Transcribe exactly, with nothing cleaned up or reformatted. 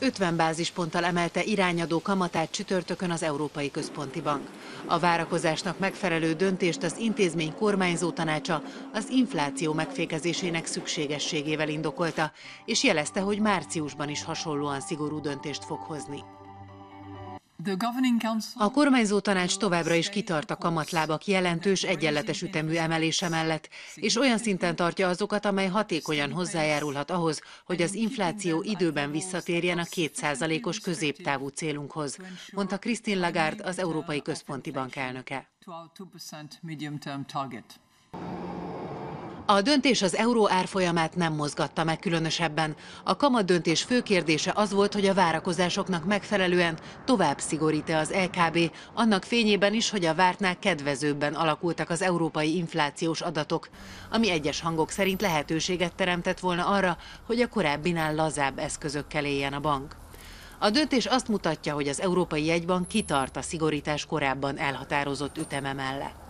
ötven bázisponttal emelte irányadó kamatát csütörtökön az Európai Központi Bank. A várakozásnak megfelelő döntést az intézmény kormányzó tanácsa az infláció megfékezésének szükségességével indokolta, és jelezte, hogy márciusban is hasonlóan szigorú döntést fog hozni. A kormányzó tanács továbbra is kitart a kamatlábak jelentős egyenletes ütemű emelése mellett, és olyan szinten tartja azokat, amely hatékonyan hozzájárulhat ahhoz, hogy az infláció időben visszatérjen a két százalékos középtávú célunkhoz, mondta Christine Lagarde, az Európai Központi Bank elnöke. A döntés az euró árfolyamát nem mozgatta meg különösebben. A kamatdöntés fő kérdése az volt, hogy a várakozásoknak megfelelően tovább szigorít-e az é ká bé, annak fényében is, hogy a vártnál kedvezőbben alakultak az európai inflációs adatok, ami egyes hangok szerint lehetőséget teremtett volna arra, hogy a korábbinál lazább eszközökkel éljen a bank. A döntés azt mutatja, hogy az Európai Jegybank kitart a szigorítás korábban elhatározott üteme mellett.